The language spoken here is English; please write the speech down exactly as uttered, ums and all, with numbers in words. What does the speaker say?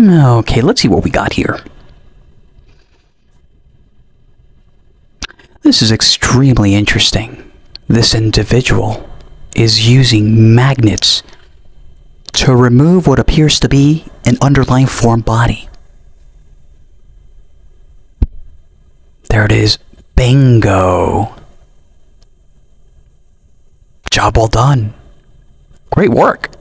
Okay, let's see what we got here. This is extremely interesting. This individual is using magnets to remove what appears to be an underlying foreign body. There it is. Bingo. Job well done. Great work.